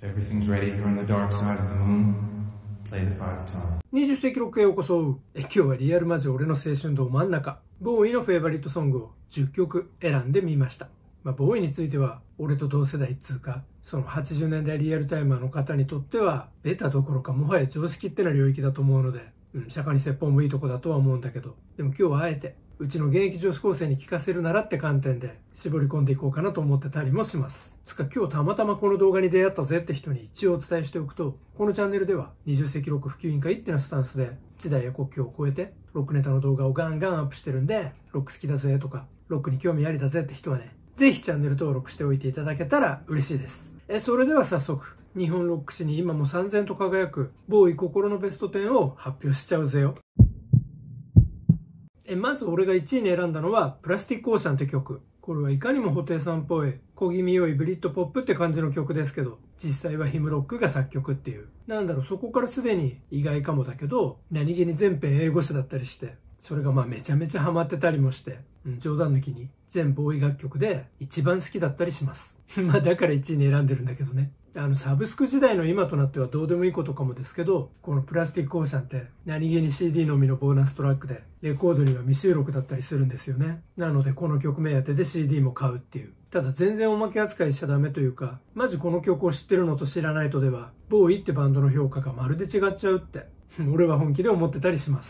Everything's ready. You're on the dark side of the moon. Play the five tone. 20世紀ロックへようこそ。今日はリアルマジ俺の青春ど真ん中、ボーイのフェイバリットソングを10曲選んでみました。ボーイについては俺と同世代っつうか、その80年代リアルタイマーの方にとってはベタどころかもはや常識ってな領域だと思うので、釈迦に説法もいいとこだとは思うんだけど、でも今日はあえてうちの現役女子高生に聞かせるならって観点で絞り込んでいこうかなと思ってたりもします。つか今日たまたまこの動画に出会ったぜって人に一応お伝えしておくと、このチャンネルでは20世紀ロック普及委員会ってなスタンスで時代や国境を超えてロックネタの動画をガンガンアップしてるんで、ロック好きだぜとかロックに興味ありだぜって人はね、ぜひチャンネル登録しておいていただけたら嬉しいです。それでは早速、日本ロック史に今も燦然と輝くボーイ心のベスト10を発表しちゃうぜよ。まず俺が1位に選んだのはプラスティックオーシャンって曲。これはいかにも布袋さんっぽい小気味良いブリッドポップって感じの曲ですけど、実際はヒムロックが作曲っていう、そこからすでに意外かもだけど何気に全編英語詞だったりして、それがめちゃめちゃハマってたりもして、冗談抜きに全ボーイ楽曲で一番好きだったりしますだから1位に選んでるんだけどね。サブスク時代の今となってはどうでもいいことかもですけど、このプラスティックオーシャンって何気に CD のみのボーナストラックでレコードには未収録だったりするんですよね。なのでこの曲目当てで CD も買うっていう。ただ全然おまけ扱いしちゃダメというか、マジこの曲を知ってるのと知らないとではボーイってバンドの評価がまるで違っちゃうって俺は本気で思ってたりします。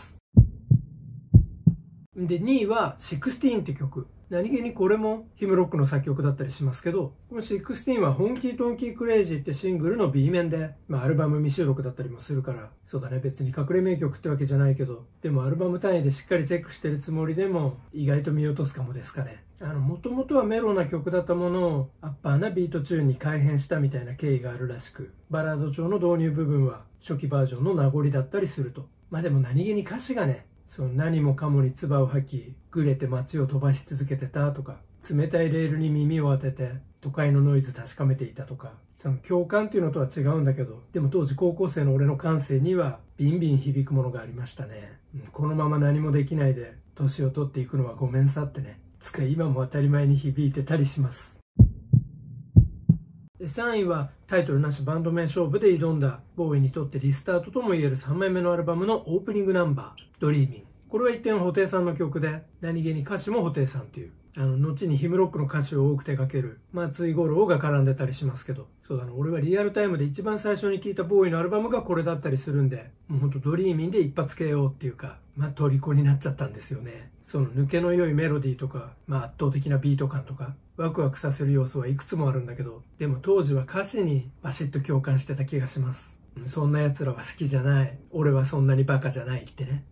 で2位は16って曲。何気にこれもヒムロックの作曲だったりしますけど、この16はホンキートンキークレイジーってシングルの B 面で、アルバム未収録だったりもするから、そうだね、別に隠れ名曲ってわけじゃないけど、でもアルバム単位でしっかりチェックしてるつもりでも意外と見落とすかもですかね。もともとはメロな曲だったものをアッパーなビートチューンに改変したみたいな経緯があるらしく、バラード調の導入部分は初期バージョンの名残だったりすると。でも何気に歌詞がね、何もかもに唾を吐き、ぐれて街を飛ばし続けてたとか、冷たいレールに耳を当てて都会のノイズ確かめていたとか、その共感っていうのとは違うんだけど、でも当時高校生の俺の感性にはビンビン響くものがありましたね。このまま何もできないで年を取っていくのはごめんさってね、つか今も当たり前に響いてたりします。3位はタイトルなしバンド名勝負で挑んだボーイにとってリスタートともいえる3枚目のアルバムのオープニングナンバー、ドリーミン。これは一点布袋さんの曲で、何気に歌詞も布袋さんっていう、後にヒムロックの歌詞を多く手掛ける松井五郎が絡んでたりしますけど、そうだな、俺はリアルタイムで一番最初に聴いたボーイのアルバムがこれだったりするんで、もうほんとドリーミンで一発 KO っていうか、虜になっちゃったんですよね。その抜けの良いメロディーとか、圧倒的なビート感とか、ワクワクさせる要素はいくつもあるんだけど、でも当時は歌詞にバシッと共感してた気がします。そんな奴らは好きじゃない。俺はそんなにバカじゃないってね。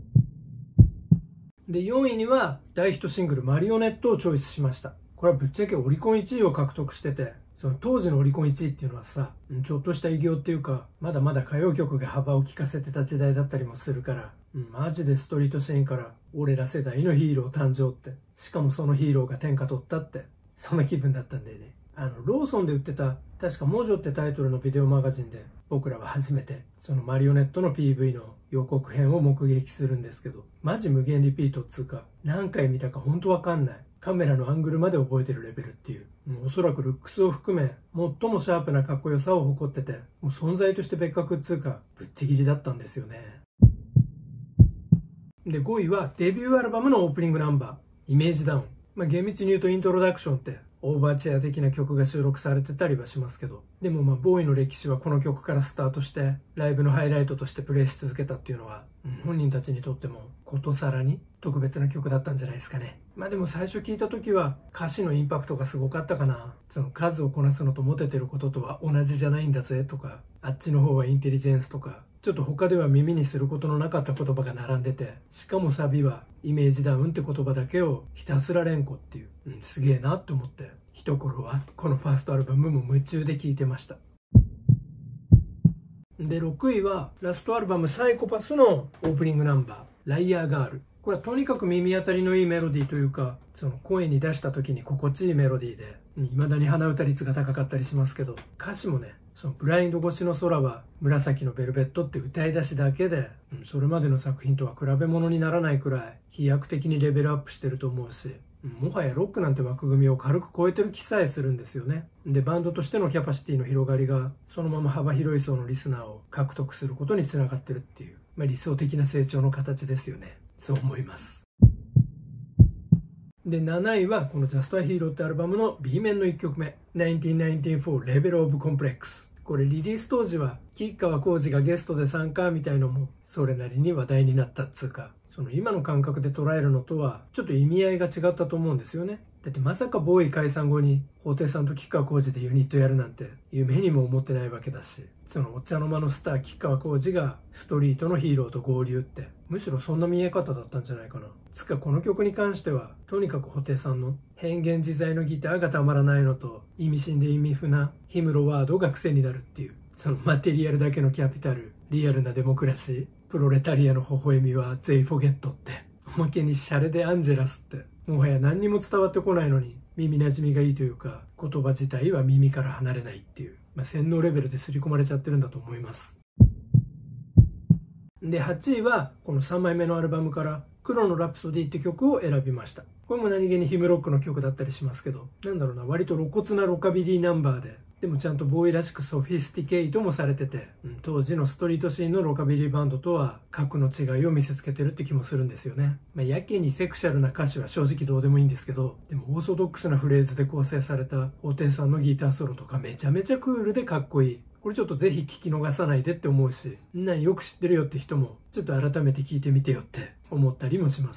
で、4位には大ヒットシングルマリオネットをチョイスしました。これはぶっちゃけオリコン1位を獲得してて、その当時のオリコン1位っていうのはさ、ちょっとした偉業っていうか、まだまだ歌謡曲が幅を利かせてた時代だったりもするから、マジでストリートシーンから俺ら世代のヒーロー誕生って、しかもそのヒーローが天下取ったって、そんな気分だったんだよね。ローソンで売ってた、確かモジョってタイトルのビデオマガジンで、僕らは初めてそのマリオネットの PV の予告編を目撃するんですけど、マジ無限リピートっつうか、何回見たか本当わかんない。カメラのアングルまで覚えてるレベルっていう、おそらくルックスを含め最もシャープなかっこよさを誇ってて、もう存在として別格っつうかぶっちぎりだったんですよね。で、5位はデビューアルバムのオープニングナンバー、イメージダウン。厳密に言うとイントロダクションってオーバーチェア的な曲が収録されてたりはしますけど、でもボーイの歴史はこの曲からスタートしてライブのハイライトとしてプレイし続けたっていうのは、本人たちにとってもことさらに特別な曲だったんじゃないですかね。でも最初聞いた時は歌詞のインパクトがすごかったかな。その数をこなすのとモテてることとは同じじゃないんだぜとか、あっちの方はインテリジェンスとか、ちょっと他では耳にすることのなかった言葉が並んでて、しかもサビはイメージダウンって言葉だけをひたすら連呼っていう、すげえなって思って、一頃はこのファーストアルバムも夢中で聴いてました。で、6位はラストアルバムサイコパスのオープニングナンバー、ライアーガール。これはとにかく耳当たりのいいメロディーというか、その声に出した時に心地いいメロディーで、未だに鼻歌率が高かったりしますけど、歌詞もね、そのブラインド越しの空は紫のベルベットって歌い出しだけで、それまでの作品とは比べ物にならないくらい飛躍的にレベルアップしてると思うし、 もはやロックなんて枠組みを軽く超えてる気さえするんですよね。で、バンドとしてのキャパシティの広がりがそのまま幅広い層のリスナーを獲得することにつながってるっていう、理想的な成長の形ですよね。そう思います。で、7位はこの Just a Hero ってアルバムの B 面の1曲目、1994 Level of Complex。これリリース当時は吉川晃司がゲストで参加みたいのもそれなりに話題になったっつうか、その今の感覚で捉えるのとはちょっと意味合いが違ったと思うんですよね。だってまさかボーイ解散後に布袋さんと吉川晃司でユニットやるなんて夢にも思ってないわけだし、そのお茶の間のスター吉川晃司がストリートのヒーローと合流ってむしろそんな見え方だったんじゃないかな。つかこの曲に関してはとにかく布袋さんの変幻自在のギターがたまらないのと、意味深で意味不なヒムロワードが癖になるっていう、そのマテリアルだけのキャピタル、リアルなデモクラシー、プロレタリアの微笑みはゼイフォゲットって、おまけにシャレでアンジェラスって、もはや何にも伝わってこないのに耳なじみがいいというか、言葉自体は耳から離れないっていう、洗脳レベルで刷り込まれちゃってるんだと思います。で、8位はこの3枚目のアルバムから黒のラプソディって曲を選びました。これも何気にヒムロックの曲だったりしますけど、割と露骨なロカビリーナンバーでもちゃんとボーイらしくソフィスティケイトもされてて、当時のストリートシーンのロカビリーバンドとは格の違いを見せつけてるって気もするんですよね。やけにセクシャルな歌詞は正直どうでもいいんですけど、でもオーソドックスなフレーズで構成された布袋さんのギターソロとかめちゃめちゃクールでかっこいい。これちょっとぜひ聞き逃さないでって思うし、よく知ってるよって人もちょっと改めて聞いてみてよって思ったりもします。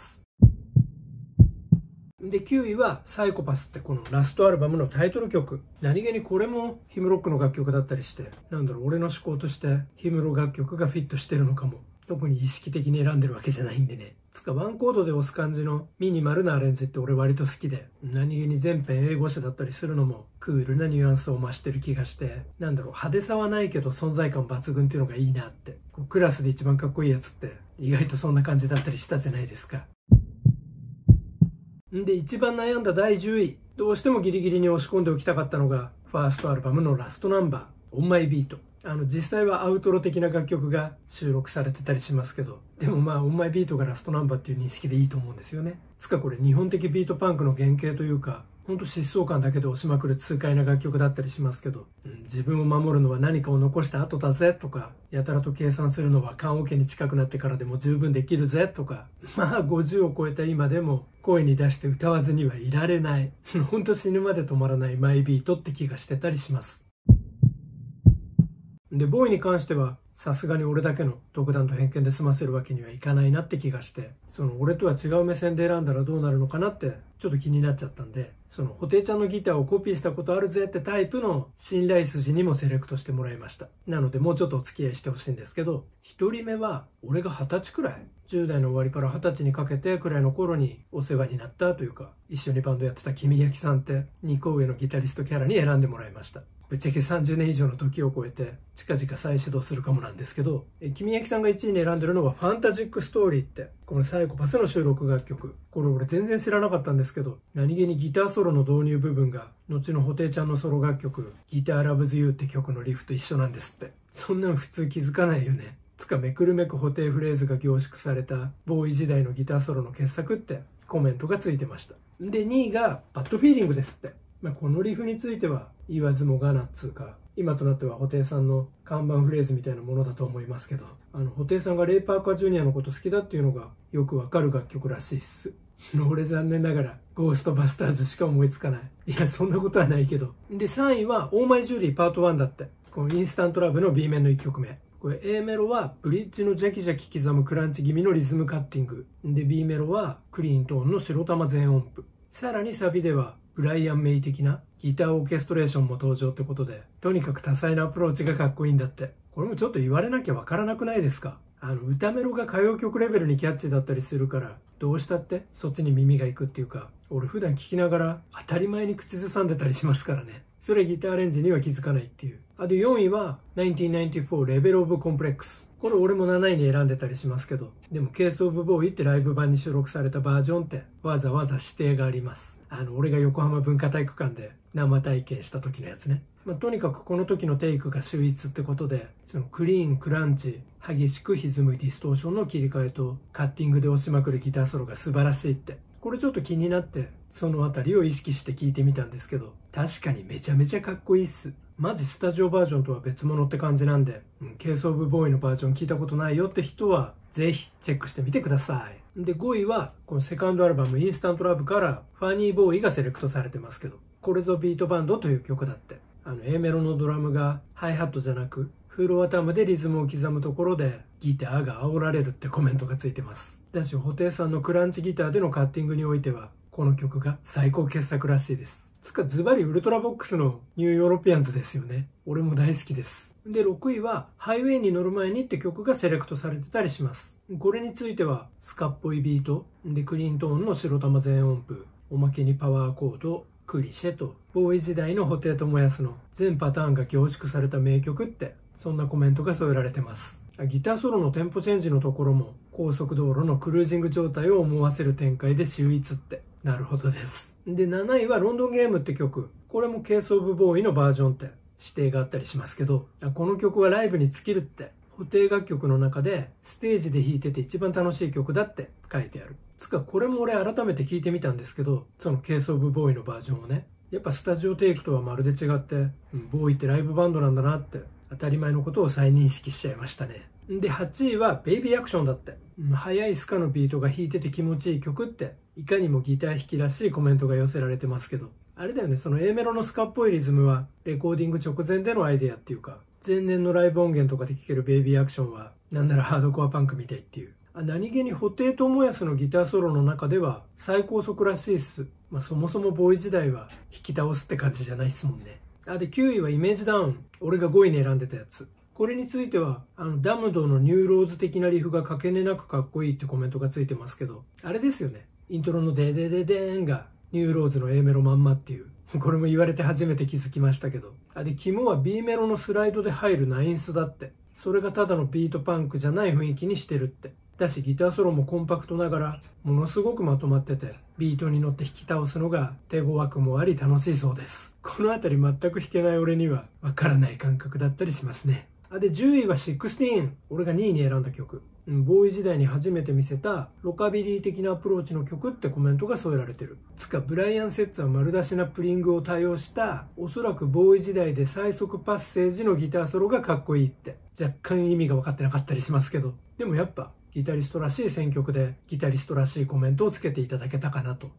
で、9位はサイコパスってこのラストアルバムのタイトル曲。何気にこれもヒムロックの楽曲だったりして、俺の思考としてヒムロ楽曲がフィットしてるのかも。特に意識的に選んでるわけじゃないんでね。つかワンコードで押す感じのミニマルなアレンジって俺割と好きで、何気に全編英語詞だったりするのもクールなニュアンスを増してる気がして、派手さはないけど存在感抜群っていうのがいいなって。クラスで一番かっこいいやつって意外とそんな感じだったりしたじゃないですか。で、一番悩んだ第10位。どうしてもギリギリに押し込んでおきたかったのが、ファーストアルバムのラストナンバー、オンマイビート。実際はアウトロ的な楽曲が収録されてたりしますけど、でもオンマイビートがラストナンバーっていう認識でいいと思うんですよね。つかこれ日本的ビートパンクの原型というか、ほんと疾走感だけで押しまくる痛快な楽曲だったりしますけど、自分を守るのは何かを残した後だぜとか、やたらと計算するのは棺桶に近くなってからでも十分できるぜとか、50を超えた今でも声に出して歌わずにはいられない、ほんと死ぬまで止まらないマイビートって気がしてたりします。で、ボーイに関してはさすがに俺だけの独断と偏見で済ませるわけにはいかないなって気がして、その俺とは違う目線で選んだらどうなるのかなってちょっと気になっちゃったんで、その布袋ちゃんのギターをコピーしたことあるぜってタイプの信頼筋にもセレクトしてもらいました。なのでもうちょっとお付き合いしてほしいんですけど、1人目は俺が20歳くらい、10代の終わりから20歳にかけてくらいの頃にお世話になったというか、一緒にバンドやってた君焼さんって2個上のギタリストキャラに選んでもらいました。ぶっちゃけ30年以上の時を超えて近々再始動するかもなんですけど、君焼さんが1位に選んでるのはファンタジックストーリーってこのサイコパスの収録楽曲。これ俺全然知らなかったんですけど、何気にギターソロの導入部分が後の布袋ちゃんのソロ楽曲ギターラブズユーって曲のリフと一緒なんですって。そんなん普通気づかないよね。つかめくるめく布袋フレーズが凝縮されたボーイ時代のギターソロの傑作ってコメントがついてました。で、2位がバッドフィーリングですって。このリフについては言わずもがなっつうか、今となっては布袋さんの看板フレーズみたいなものだと思いますけど、布袋さんがレイ・パーカージュニアのこと好きだっていうのがよくわかる楽曲らしいっす。俺残念ながらゴーストバスターズしか思いつかない。いや、そんなことはないけど。で、3位はオーマイジュリーパート1だって。このインスタントラブの B 面の1曲目。これ A メロはブリッジのジャキジャキ刻むクランチ気味のリズムカッティング。で、B メロはクリーントーンの白玉全音符。さらにサビではブライアン・メイ的なギターオーケストレーションも登場ってことで、とにかく多彩なアプローチがかっこいいんだって。これもちょっと言われなきゃわからなくないですか？歌メロが歌謡曲レベルにキャッチだったりするから、どうしたってそっちに耳が行くっていうか、俺普段聴きながら当たり前に口ずさんでたりしますからね。それギターアレンジには気づかないっていう。あと4位は1994 Level of Complex。これ俺も7位に選んでたりしますけど、でもケースオブボーイってライブ版に収録されたバージョンってわざわざ指定があります。俺が横浜文化体育館で生体験した時のやつね。とにかくこの時のテイクが秀逸ってことで、そのクリーン、クランチ、激しく歪むディストーションの切り替えとカッティングで押しまくるギターソロが素晴らしいって。 これちょっと気になってそのあたりを意識して聞いてみたんですけど、確かにめちゃめちゃかっこいいっす。マジスタジオバージョンとは別物って感じなんで、ケースオブボーイのバージョン聞いたことないよって人はぜひチェックしてみてください。で、5位はこのセカンドアルバムインスタントラブからファニーボーイがセレクトされてますけど、これぞビートバンドという曲だって。A メロのドラムがハイハットじゃなくフロアタムでリズムを刻むところでギターが煽られるってコメントがついてます。だし、布袋さんのクランチギターでのカッティングにおいてはこの曲が最高傑作らしいです。つかズバリウルトラボックスのニューヨーロピアンズですよね。俺も大好きです。で、6位はハイウェイに乗る前にって曲がセレクトされてたりします。これについてはスカっぽいビートでクリーントーンの白玉全音符、おまけにパワーコード、クリシェとボーイ時代の布袋寅泰の全パターンが凝縮された名曲って、そんなコメントが添えられてます。ギターソロのテンポチェンジのところも高速道路のクルージング状態を思わせる展開で秀逸って、なるほどです。で、7位はロンドンゲームって曲。これもケースオブボーイのバージョンって指定があったりしますけど、この曲はライブに尽きるって、布袋楽曲の中でステージで弾いてて一番楽しい曲だって書いてある。つかこれも俺改めて聞いてみたんですけど、そのケースオブボーイのバージョンをね、やっぱスタジオテイクとはまるで違って、ボーイってライブバンドなんだなって当たり前のことを再認識しちゃいましたね。で、8位はベイビーアクションだって。速いスカのビートが弾いてて気持ちいい曲って、いかにもギター弾きらしいコメントが寄せられてますけど、あれだよね、その A メロのスカっぽいリズムはレコーディング直前でのアイデアっていうか、前年のライブ音源とかで聴けるベイビーアクションはなんならハードコアパンクみたいっていう。何気に布袋寅泰のギターソロの中では最高速らしいっす。そもそもボーイ時代は弾き倒すって感じじゃないっすもんね。で、9位はイメージダウン。俺が5位に選んでたやつ。これについてはダムドのニューローズ的なリフがかけねなくかっこいいってコメントがついてますけど、あれですよね、イントロのデデデデーンがニューローズの A メロまんまっていう。これも言われて初めて気づきましたけど、で、肝は B メロのスライドで入るナインスだって。それがただのビートパンクじゃない雰囲気にしてるって。だし、ギターソロもコンパクトながらものすごくまとまってて、ビートに乗って弾き倒すのが手強くもあり楽しいそうです。このあたり全く弾けない俺にはわからない感覚だったりしますね。で、10位は16。俺が2位に選んだ曲。ボーイ時代に初めて見せたロカビリー的なアプローチの曲ってコメントが添えられてる。つか、ブライアン・セッツは丸出しなプリングを多用した、おそらくボーイ時代で最速パッセージのギターソロがかっこいいって。若干意味が分かってなかったりしますけど。でもやっぱ、ギタリストらしい選曲で、ギタリストらしいコメントをつけていただけたかなと。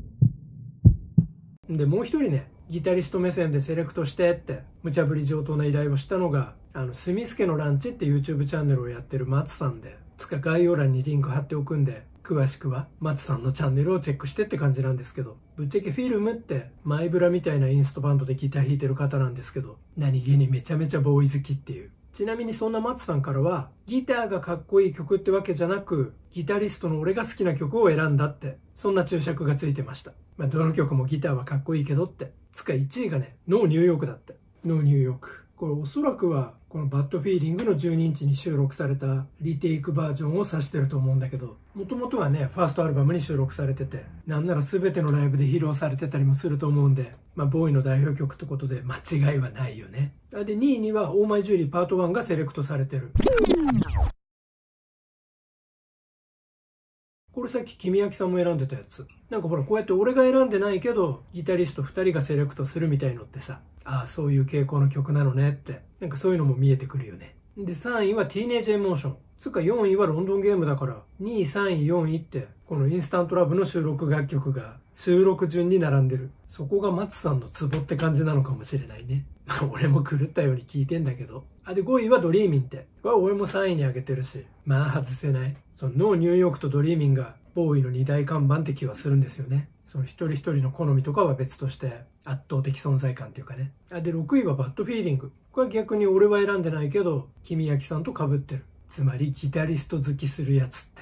で、もう一人ね、ギタリスト目線でセレクトしてって無茶ぶり上等な依頼をしたのがスミスケのランチって YouTube チャンネルをやってる松さんで、つか概要欄にリンク貼っておくんで、詳しくは松さんのチャンネルをチェックしてって感じなんですけど、ぶっちゃけフィルムってマイブラみたいなインストバンドでギター弾いてる方なんですけど、何気にめちゃめちゃボーイ好きっていう。ちなみにそんな松さんからは、ギターがかっこいい曲ってわけじゃなく、ギタリストの俺が好きな曲を選んだって、そんな注釈がついてました。どの曲もギターはかっこいいけどって。つか1位がね、ノーニューヨークだって。ノーニューヨーク。これおそらくは、このバッドフィーリングの12インチに収録されたリテイクバージョンを指してると思うんだけど、もともとはね、ファーストアルバムに収録されてて、なんなら全てのライブで披露されてたりもすると思うんで、ボーイの代表曲ってことで間違いはないよね。で、2位にはオーマイジュリーパート1がセレクトされてる。これさっき君焼さんも選んでたやつ。なんかほら、こうやって俺が選んでないけどギタリスト2人がセレクトするみたいのってさ、ああそういう傾向の曲なのねって、なんかそういうのも見えてくるよね。で、3位はティーネージエモーション。つか4位はロンドンゲームだから、2位3位4位ってこのインスタントラブの収録楽曲が収録順に並んでる。そこが松さんのツボって感じなのかもしれないね。俺も狂ったように聞いてんだけど。で、5位はドリーミンって。これは俺も3位に上げてるし、外せない。そのノーニューヨークとドリーミンがボーイの2大看板って気はするんですよね。その一人一人の好みとかは別として圧倒的存在感っていうかね。で、6位はバッドフィーリング。これは逆に俺は選んでないけど、君焼さんと被ってる。つまりギタリスト好きするやつって。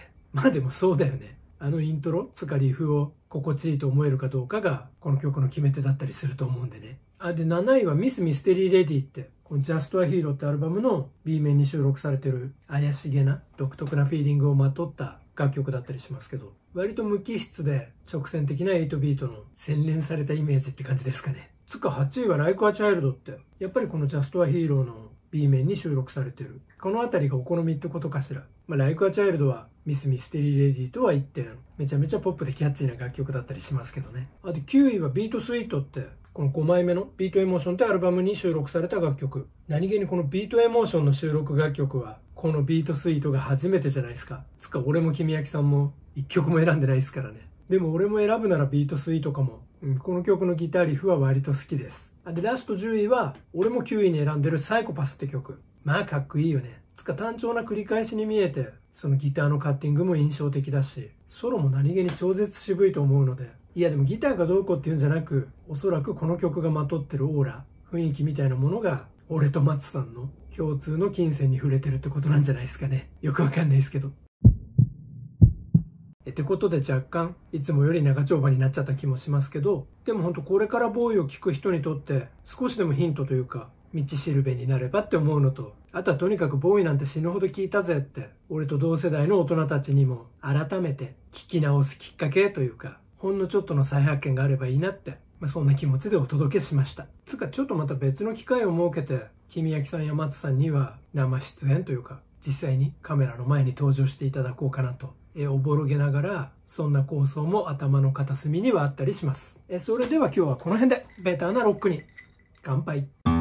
でもそうだよね。イントロ、つかリフを心地いいと思えるかどうかがこの曲の決め手だったりすると思うんでね。で、7位はミス・ミステリー・レディって、この Just a Hero ってアルバムの B 面に収録されてる怪しげな独特なフィーリングをまとった楽曲だったりしますけど、割と無機質で直線的な8ビートの洗練されたイメージって感じですかね。つか8位は Like a Child って、やっぱりこの Just a Hero の B 面に収録されてる。この辺りがお好みってことかしら。Like a Child はミス・ミステリー・レディとは一点、めちゃめちゃポップでキャッチーな楽曲だったりしますけどね。あと9位はビートスイートって、この5枚目のビートエモーションってアルバムに収録された楽曲。何気にこのビートエモーションの収録楽曲は、このビートスイートが初めてじゃないですか。つか俺も君焼さんも1曲も選んでないですからね。でも俺も選ぶならビートスイートかも。この曲のギターリフは割と好きです。で、ラスト10位は、俺も9位に選んでるサイコパスって曲。まあかっこいいよね。つか単調な繰り返しに見えて、そのギターのカッティングも印象的だし、ソロも何気に超絶渋いと思うので、いやでもギターがどうこうっていうんじゃなく、おそらくこの曲がまとってるオーラ、雰囲気みたいなものが、俺と松さんの共通の金銭に触れてるってことなんじゃないですかね。よくわかんないですけど。ってことで若干いつもより長丁場になっちゃった気もしますけど、でもほんとこれからボーイを聴く人にとって少しでもヒントというか道しるべになればって思うのと、あとはとにかくボーイなんて死ぬほど聴いたぜって俺と同世代の大人たちにも改めて聴き直すきっかけというか、ほんのちょっとの再発見があればいいなって、そんな気持ちでお届けしました。つかちょっとまた別の機会を設けて君焼さんや松さんには生出演というか実際にカメラの前に登場していただこうかなとおぼろげながら、そんな構想も頭の片隅にはあったりします。それでは今日はこの辺でベターなロックに乾杯。